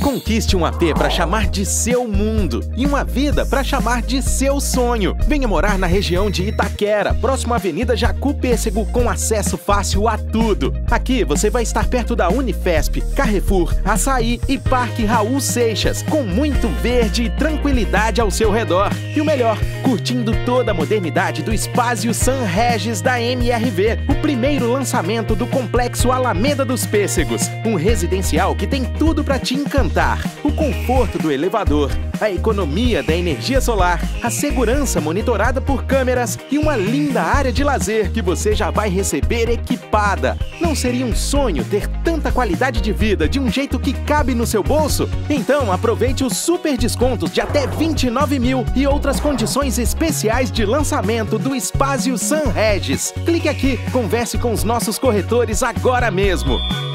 Conquiste um AP para chamar de seu mundo e uma vida para chamar de seu sonho. Venha morar na região de Itaquera, próximo à Avenida Jacu Pêssego, com acesso fácil a tudo. Aqui você vai estar perto da Unifesp, Carrefour, Açaí e Parque Raul Seixas, com muito verde e tranquilidade ao seu redor. E o melhor, curtindo toda a modernidade do Espásio San Regis da MRV, o primeiro lançamento do Complexo Alameda dos Pêssegos, um residencial que tem tudo para te encantar. O conforto do elevador, a economia da energia solar, a segurança monitorada por câmeras e uma linda área de lazer que você já vai receber equipada. Não seria um sonho ter tanta qualidade de vida de um jeito que cabe no seu bolso? Então aproveite os super descontos de até 29 mil e outras condições especiais de lançamento do Espásio San Regis. Clique aqui, converse com os nossos corretores agora mesmo.